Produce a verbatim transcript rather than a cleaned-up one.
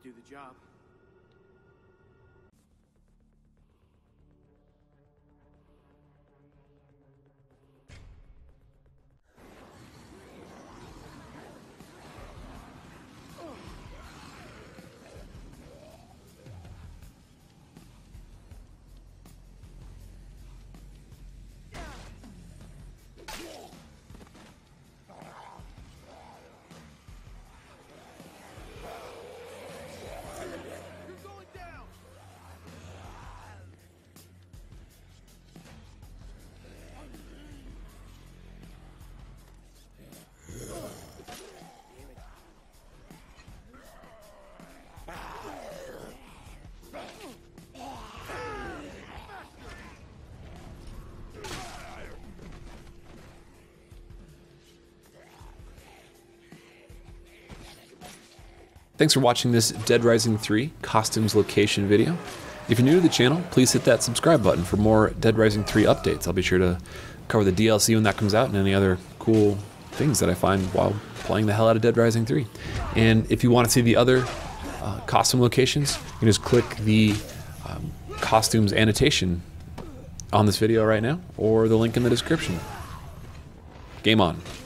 do the job. Thanks for watching this Dead Rising three costumes location video. If you're new to the channel, please hit that subscribe button for more Dead Rising three updates. I'll be sure to cover the D L C when that comes out and any other cool things that I find while playing the hell out of Dead Rising three. And if you want to see the other uh, costume locations, you can just click the um, costumes annotation on this video right now or the link in the description. Game on.